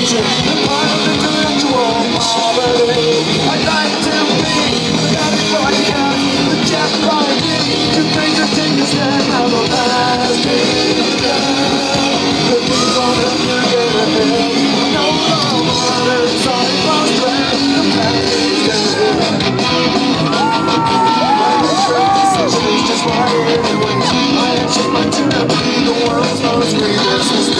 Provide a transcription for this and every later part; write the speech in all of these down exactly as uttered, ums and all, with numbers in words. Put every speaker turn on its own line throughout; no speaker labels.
illusion, the part of intellectual poverty. I'd like to be the California, the Jeff Bridey, to bring the tickets that have a last begun. The people that you get ahead, no longer sorry for strength, the plan is dead. My decision is just right anyway. I achieve my turn to be the world's most resistant.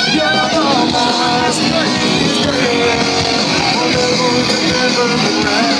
Never